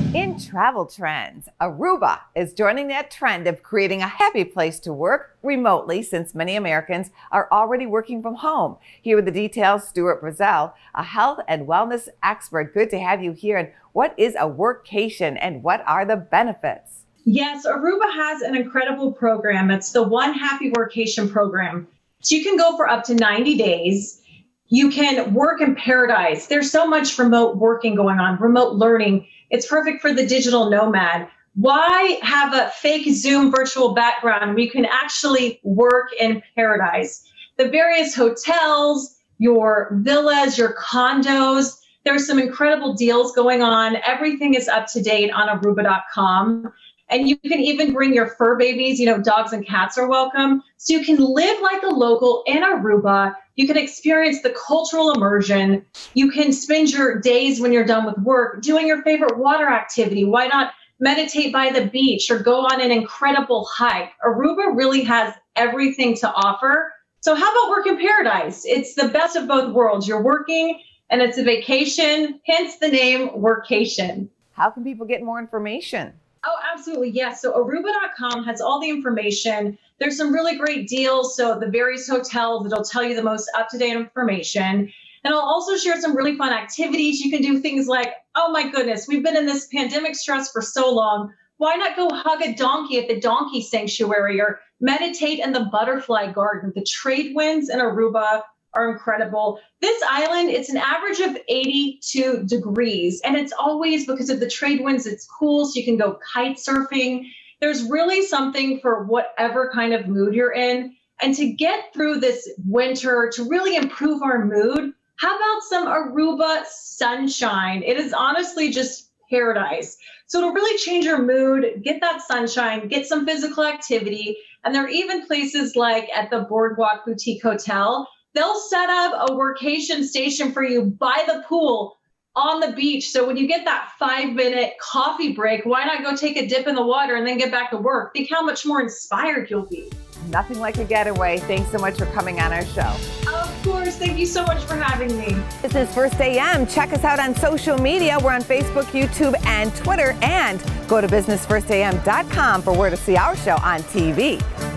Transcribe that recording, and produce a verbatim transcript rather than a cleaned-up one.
In travel trends, Aruba is joining that trend of creating a happy place to work remotely, since many Americans are already working from home. Here with the details, Stuart Brazell, a health and wellness expert. Good to have you here. And what is a workation and what are the benefits? Yes, Aruba has an incredible program. It's the One Happy Workation program. So you can go for up to ninety days. You can work in paradise. There's so much remote working going on, remote learning. It's perfect for the digital nomad. Why have a fake Zoom virtual background when you can actually work in paradise? The various hotels, your villas, your condos, there's some incredible deals going on. Everything is up to date on aruba dot com. And you can even bring your fur babies, you know, dogs and cats are welcome. So you can live like a local in Aruba. You can experience the cultural immersion. You can spend your days when you're done with work doing your favorite water activity. Why not meditate by the beach or go on an incredible hike? Aruba really has everything to offer. So how about work in paradise? It's the best of both worlds. You're working and it's a vacation, hence the name Workation. How can people get more information? Oh, absolutely. Yes. So aruba dot com has all the information. There's some really great deals. So the various hotels, it'll tell you the most up-to-date information. And I'll also share some really fun activities. You can do things like, oh my goodness, we've been in this pandemic stress for so long. Why not go hug a donkey at the donkey sanctuary or meditate in the butterfly garden? The trade winds in Aruba are incredible. This island, it's an average of eighty-two degrees, and it's always because of the trade winds. It's cool, so you can go kite surfing. There's really something for whatever kind of mood you're in. And to get through this winter, to really improve our mood, how about some Aruba sunshine? It is honestly just paradise. So it'll really change your mood, get that sunshine, get some physical activity. And there are even places like at the Boardwalk Boutique Hotel, they'll set up a workation station for you by the pool on the beach. So when you get that five minute coffee break, why not go take a dip in the water and then get back to work? Think how much more inspired you'll be. Nothing like a getaway. Thanks so much for coming on our show. Of course. Thank you so much for having me. Business First A M. Check us out on social media. We're on Facebook, YouTube, and Twitter. And go to business first A M dot com for where to see our show on T V.